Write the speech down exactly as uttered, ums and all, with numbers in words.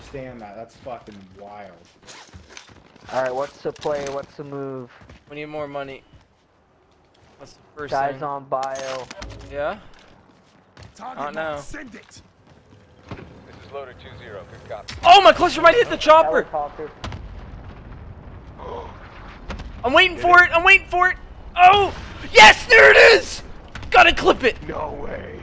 understand that. That's fucking wild. Alright, what's the play? What's the move? We need more money. What's the first Guys thing? on bio. Yeah? Target Not now. Send it. This is loader two zero. Good copy. Oh, my cluster might hit the chopper! Helicopter. I'm waiting Did for it? it! I'm waiting for it! Oh! Yes, there it is! Gotta clip it! No way.